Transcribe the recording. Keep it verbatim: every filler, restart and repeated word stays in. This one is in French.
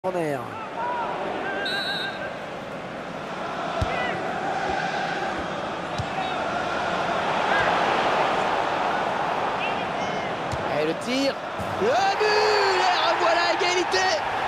Corner. Et le tir. Le but! Et revoilà égalité!